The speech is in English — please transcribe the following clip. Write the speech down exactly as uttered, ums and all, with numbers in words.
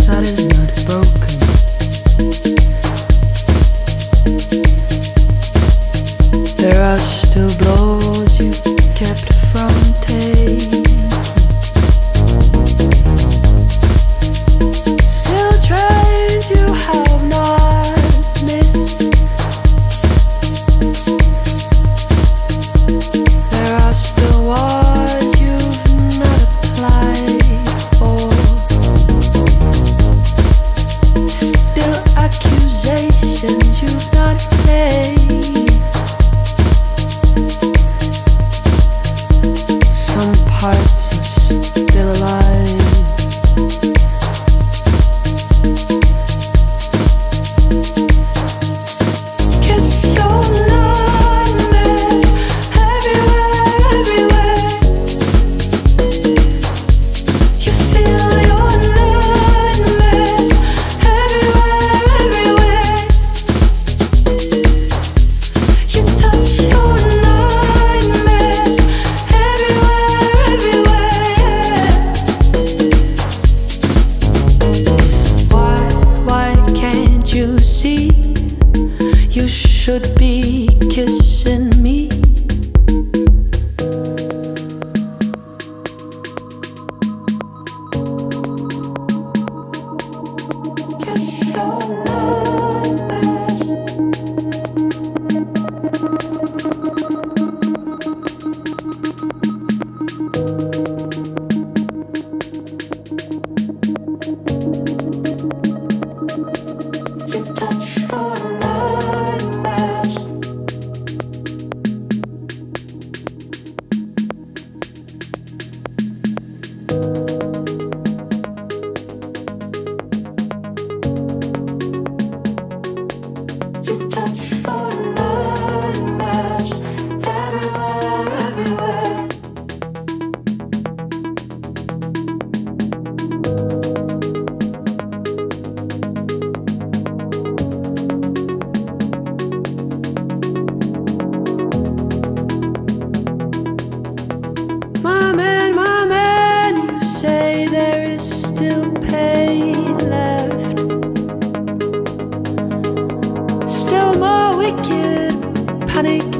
that is not broken. There are still blows you kept from taking, still trains you have not missed. There are still words you've not applied for, still accusations you've not made. Some parts are still alive. Kiss your nightmares everywhere, everywhere. You feel your nightmares everywhere, everywhere. You touch your nightmares everywhere, everywhere. Why, why can't you see? You should be kissing me. Kiss your nightmares. You touch your nightmares. You touch your nightmares everywhere, everywhere. My man, my man, you say there is still pain left, still more wicked panic